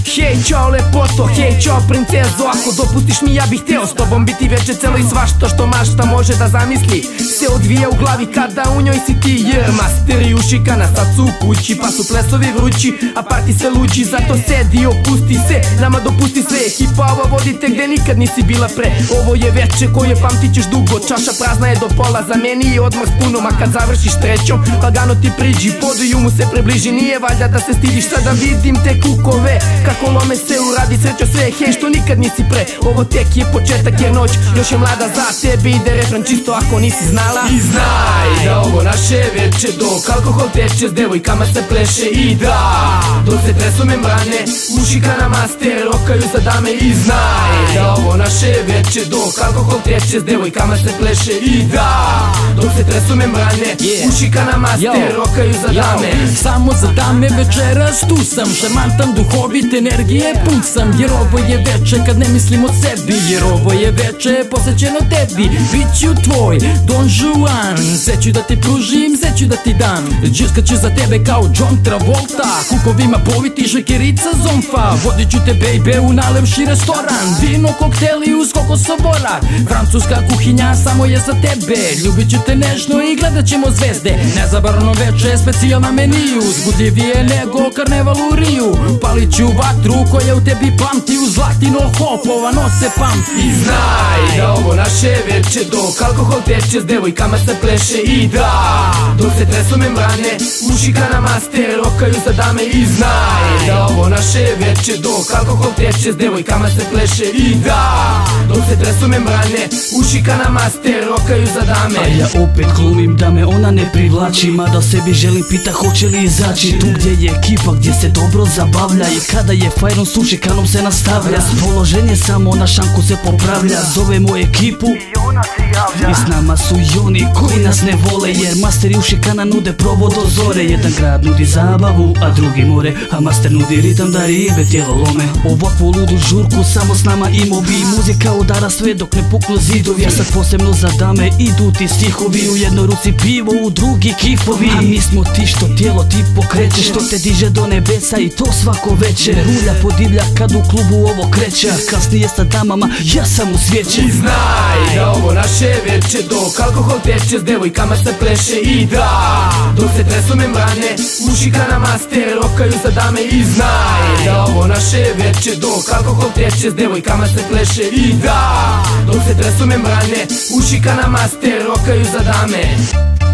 Hej, čao lepoto, hej, čao princezo. Ako dopustiš mi, ja bih hteo s tobom biti veče celo i svašta što mašta može da zamisli se odvija u glavi kada u njoj si ti. Jer masteri ušikana sad su u kući, pa su plesovi vrući, a parti se luđi. Zato sedi, opusti se, nama dopusti sve. Ekipa ova vodite gde nikad nisi bila pre. Ovo je veče koje pamtit ćeš dugo, čaša prazna je do pola, za meni je odmah s punom. A kad završiš trećom, lagano ti priđi, poduju mu se približi. Nije valjda da se stidiš, sada vidim te kukove kako lome se uradi srećo sve. Hej, što nikad nisi pre, ovo tek je početak jer noć još je mlada. Za tebe ide refren čisto ako nisi znala. I znaj da ovo naše veče dok alkohol teče, s devojkama se pleše. I da, dok se tresu membrane, ušikana master rokaju za dame. I znaj da ovo naše veče dok alkohol teče, s devojkama se pleše. I da, dok se tresu membrane, ušikana master rokaju za dame. Samo za dame večeras tu sam, šarmantan, duhovit, energije pun sam. Jer ovo je veče kad ne mislim o sebi, jer ovo je veče posvećeno tebi. Biću tvoj Don Juan, sve ću da ti pružim, sve ću da ti dam. Džiskat ću za tebe kao John Travolta, kukovima poviti šekerica zomfa. Vodit ću te baby u najlepši restoran, vino, kokteli uz kokosov borak. Francuska kuhinja samo je za tebe, ljubit ću te nežno i gledat ćemo zvezde. Nezabarno veče, specijalna meniju, zbudljivije nego karneval u Riju. Palit ću vatru koja u tebi pamti, uz zlatino hopova nose pamti. I znaj da ovo naše veče dok alkohol teče, s devojkama se pleše. I da, dok se tresu membrane, ušikana master rokaju za dame. I znaj da ovo naše veče dok alkohol teče, s devojkama se pleše. I da, dok se tresu membrane, ušikana master rokaju za dame. A ja opet glumim da me ona ne privlači, mada sebi želim pita hoće li izaći. Tu gdje je ekipa, gdje se dobro zabavlja, i kada je fajrom s ušikanom se nastavlja. Raspoloženje samo na šanku se popravlja, zovemo ekipu i s nama su i oni koji nas ne vole, jer master i ušikana nude provod do zore. Jedan grad nudi zabavu, a drugi more, a master nudi ritam da ribe tijelo lome. Ovakvu ludu žurku samo s nama imao bi, muzika udara sve dok ne puknu zidovi. A sad posebno za dame idu ti stihovi, u jednoj ruci pivo, u drugi kifovi. A mi smo ti što tijelo ti pokreće, što te diže do nebesa i to svako večer. Rulja podivlja kad u klubu ovo kreće, a kasnije sa damama ja sam usvjećen. I znaj da ovo naše veče dok alkohol teče, s devojkama se pleše. I da, dok se tresu membrane, ušikana master rokaju za dame. I znaj da ovo naše veče dok alkohol teče, s devojkama se pleše. I da, dok se tresu membrane, ušikana master rokaju za dame.